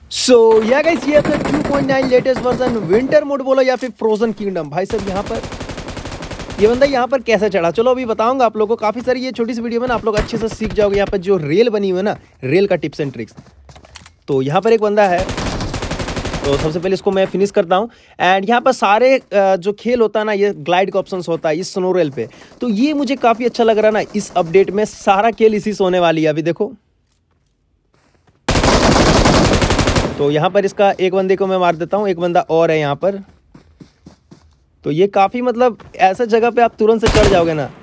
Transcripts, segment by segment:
या गाइस, ये अपना 2.9 लेटेस्ट वर्जन विंटर मोड बोलो या फिर फ्रोजन किंगडम। भाई साहब यहाँ पर ये बंदा यहाँ पर कैसे चढ़ा, चलो अभी बताऊंगा आप लोगों को। काफ़ी सारी ये छोटी सी वीडियो में ना आप लोग अच्छे से सीख जाओगे। यहाँ पर जो रेल बनी हुई है ना, रेल का टिप्स एंड ट्रिक्स। तो यहाँ पर एक बंदा है, तो सबसे पहले इसको मैं फिनिश करता हूँ। एंड यहाँ पर सारे जो खेल होता है ना, ये ग्लाइड का ऑप्शन होता है इस स्नो रेल पे। तो ये मुझे काफ़ी अच्छा लग रहा है ना, इस अपडेट में सारा खेल इसी से होने वाली है। अभी देखो, तो यहाँ पर इसका एक बंदे को मैं मार देता हूँ, एक बंदा और है यहाँ पर। तो ये काफ़ी मतलब ऐसा जगह पे आप तुरंत से चढ़ जाओगे ना।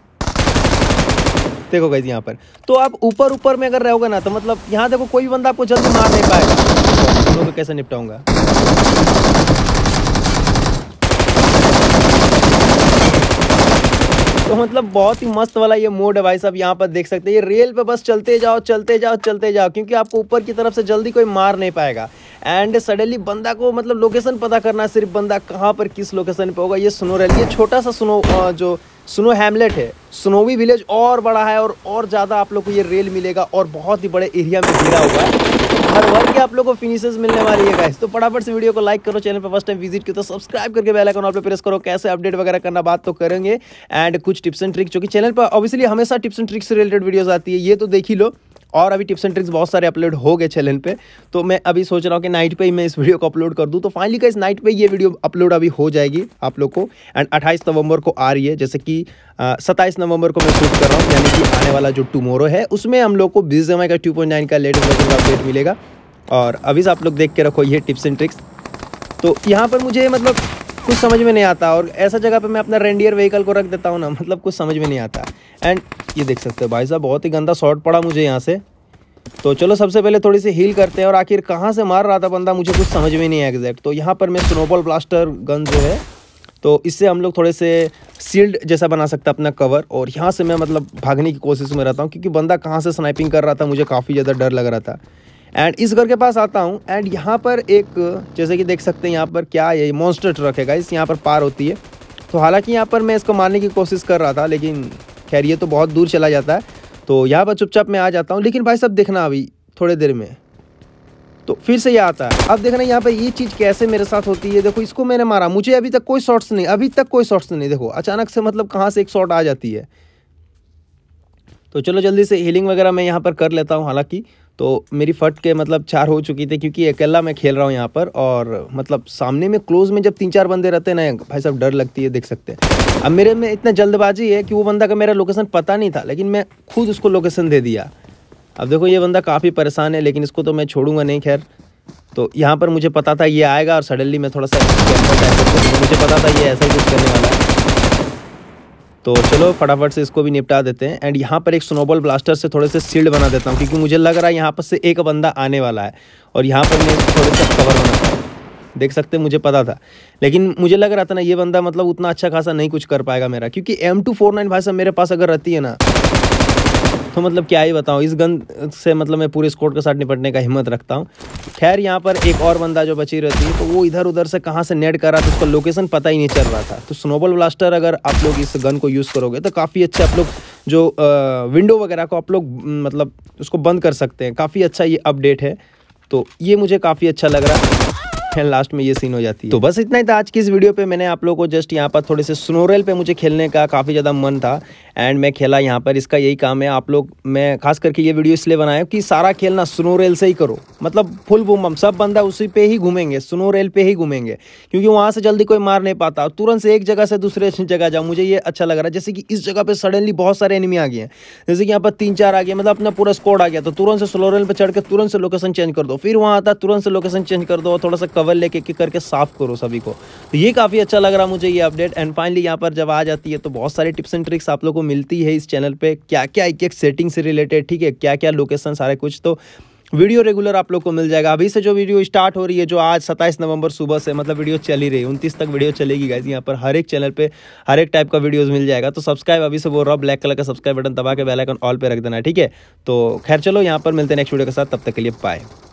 देखो गाइस यहाँ पर, तो आप ऊपर में अगर रहोगे ना, तो मतलब यहाँ देखो कोई बंदा आपको जल्दी मार नहीं पाएगा। तो कैसे निपटाऊंगा। तो मतलब बहुत ही मस्त वाला ये मोड है भाई साहब। यहाँ पर देख सकते हैं, ये रेल पे बस चलते जाओ चलते जाओ चलते जाओ, क्योंकि आपको ऊपर की तरफ से जल्दी कोई मार नहीं पाएगा। एंड सडनली बंदा को मतलब लोकेशन पता करना है, सिर्फ बंदा कहाँ पर किस लोकेशन पे होगा। ये स्नो रेल, ये छोटा सा जो स्नो हैमलेट है, स्नोवी विलेज और बड़ा है और ज़्यादा आप लोग को ये रेल मिलेगा और बहुत ही बड़े एरिया में घिरा हुआ है। हर वर्ग के आप लोग को फिनिशेस मिलने वाली है गाइस। तो फटाफट से वीडियो को लाइक करो, चैनल पर फर्स्ट टाइम विजिट किया तो सब्सक्राइब करके बेल आइकन ऑल पे प्रेस करो। कैसे अपडेट वगैरह करना बात तो करेंगे, एंड कुछ टिप्स एंड ट्रिक्स, जो कि चैनल पर ऑब्वियसली हमेशा टिप्स एंड ट्रिक्स से रिलेटेड वीडियोस आती है, ये तो देख ही लो। और अभी टिप्स एंड ट्रिक्स बहुत सारे अपलोड हो गए चैनल पे, तो मैं अभी सोच रहा हूँ कि नाइट पे ही मैं इस वीडियो को अपलोड कर दूँ। तो फाइनली गाइस, नाइट पे ये वीडियो अपलोड अभी हो जाएगी आप लोग को। एंड 28 नवंबर को आ रही है, जैसे कि 27 नवंबर को मैं शूट कर रहा हूँ, यानी कि आने वाला जो टुमारो है उसमें हम लोग को BGMI का 2.9 का लेटेस्ट वर्जन का अपडेट मिलेगा। और अभी से आप लोग देख के रखो ये टिप्स एंड ट्रिक्स। तो यहाँ पर मुझे मतलब कुछ समझ में नहीं आता, और ऐसा जगह पे मैं अपना रेंडियर व्हीकल को रख देता हूँ ना, मतलब कुछ समझ में नहीं आता। एंड ये देख सकते हो भाई साहब, बहुत ही गंदा शॉट पड़ा मुझे यहाँ से। तो चलो सबसे पहले थोड़ी सी हील करते हैं। और आखिर कहाँ से मार रहा था बंदा, मुझे कुछ समझ में नहीं है एग्जैक्ट। तो यहाँ पर मैं स्नोबॉल ब्लास्टर गन जो है, तो इससे हम लोग थोड़े से शील्ड जैसा बना सकते हैं अपना कवर। और यहाँ से मैं मतलब भागने की कोशिश में रहता हूँ, क्योंकि बंदा कहाँ से स्नाइपिंग कर रहा था मुझे काफ़ी ज़्यादा डर लग रहा था। एंड इस घर के पास आता हूँ, एंड यहाँ पर एक, जैसे कि देख सकते हैं यहाँ पर क्या है, मॉन्स्टर ट्रक है गाइस, यहाँ पर पार होती है। तो हालांकि यहाँ पर मैं इसको मारने की कोशिश कर रहा था, लेकिन खैर ये तो बहुत दूर चला जाता है। तो यहाँ पर चुपचाप मैं आ जाता हूँ। लेकिन भाई साहब देखना, अभी थोड़ी देर में तो फिर से ये आता है। अब देखना यहाँ पर ये चीज़ कैसे मेरे साथ होती है। देखो, इसको मैंने मारा, मुझे अभी तक कोई शॉट्स नहीं, अभी तक कोई शॉट्स नहीं। देखो अचानक से मतलब कहाँ से एक शॉट आ जाती है। तो चलो जल्दी से हीलिंग वगैरह मैं यहाँ पर कर लेता हूँ। हालांकि तो मेरी फट के मतलब 4 हो चुकी थी, क्योंकि अकेला मैं खेल रहा हूँ यहाँ पर। और मतलब सामने में क्लोज में जब 3-4 बंदे रहते हैं ना भाई साहब, डर लगती है, देख सकते हैं। अब मेरे में इतना जल्दबाजी है कि वो बंदा का मेरा लोकेशन पता नहीं था, लेकिन मैं खुद उसको लोकेशन दे दिया। अब देखो ये बंदा काफ़ी परेशान है, लेकिन इसको तो मैं छोड़ूंगा नहीं। खैर, तो यहाँ पर मुझे पता था ये आएगा, और सडनली मैं थोड़ा सा मुझे पता था ये ऐसा ही कुछ करने वाला है। तो चलो फटाफट से इसको भी निपटा देते हैं। एंड यहाँ पर एक स्नोबॉल ब्लास्टर से थोड़े से शील्ड बना देता हूँ, क्योंकि मुझे लग रहा है यहाँ पर से एक बंदा आने वाला है। और यहाँ पर मैं थोड़े से कवर बनाता हूँ, देख सकते हैं, मुझे पता था। लेकिन मुझे लग रहा था ना ये बंदा मतलब उतना अच्छा खासा नहीं कुछ कर पाएगा मेरा, क्योंकि M249 भाई साहब मेरे पास अगर रहती है ना, तो मतलब क्या ही बताऊँ, इस गन से मतलब मैं पूरे स्क्वाड के साथ निपटने का हिम्मत रखता हूँ। खैर यहाँ पर एक और बंदा जो बची रहती है, तो वो इधर उधर से कहाँ से नेट कर रहा था, उसका लोकेशन पता ही नहीं चल रहा था। तो स्नोबॉल ब्लास्टर अगर आप लोग इस गन को यूज़ करोगे तो काफ़ी अच्छे आप लोग जो विंडो वगैरह को आप लोग मतलब उसको बंद कर सकते हैं। काफ़ी अच्छा ये अपडेट है, तो ये मुझे काफ़ी अच्छा लग रहा है। लास्ट में ये सीन हो जाती है। तो बस इतना ही था आज की इस वीडियो पे। मैंने आप लोगों को जस्ट यहाँ पर थोड़े से स्नो रेल पे मुझे खेलने का काफ़ी ज़्यादा मन था, एंड मैं खेला यहाँ पर। इसका यही काम है आप लोग, मैं खास करके ये वीडियो इसलिए बनाया कि सारा खेलना स्नो रेल से ही करो, मतलब फुल बूम सब बंदा उसी पे ही घूमेंगे, स्नो रेल पे ही घूमेंगे, क्योंकि वहाँ से जल्दी कोई मार नहीं पाता। तुरंत से एक जगह से दूसरे जगह जाओ, मुझे ये अच्छा लग रहा है। जैसे कि इस जगह पर सडनली बहुत सारे एनिमी आ गए हैं, जैसे कि यहाँ पर 3-4 आ गए, मतलब अपना पूरा स्क्वाड आ गया। तो तुरंत से स्लो रेल पर चढ़ के तुरंत से लोकेशन चेंज कर दो, फिर वहाँ आता तुरंत से लोकेशन चेंज कर दो, और थोड़ा सा कवर लेके करके साफ करो सभी को। तो ये काफ़ी अच्छा लग रहा मुझे ये अपडेट। एंड फाइनली यहाँ पर जब आ जाती है, तो बहुत सारी टिप्स एंड ट्रिक्स आप लोगों को मिलती है इस चैनल पे, क्या क्या एक सेटिंग से रिलेटेड, ठीक है, क्या क्या लोकेशन, सारे कुछ। तो वीडियो रेगुलर आप लोग को मिल जाएगा। अभी से जो वीडियो स्टार्ट हो रही है, जो आज 27 नवंबर सुबह से मतलब वीडियो चल ही रही है, 29 तक वीडियो चलेगी गाइस। यहाँ पर हर एक चैनल पे हर एक टाइप का वीडियोस मिल जाएगा। तो सब्सक्राइब अभी से बोल रहा हूँ, ब्लैक कलर का सब्सक्राइब बटन दबा के बेल आइकन ऑल पे रख देना, ठीक है। तो खैर चलो यहाँ पर मिलते हैं नेक्स्ट वीडियो के साथ, तब तक के लिए बाय।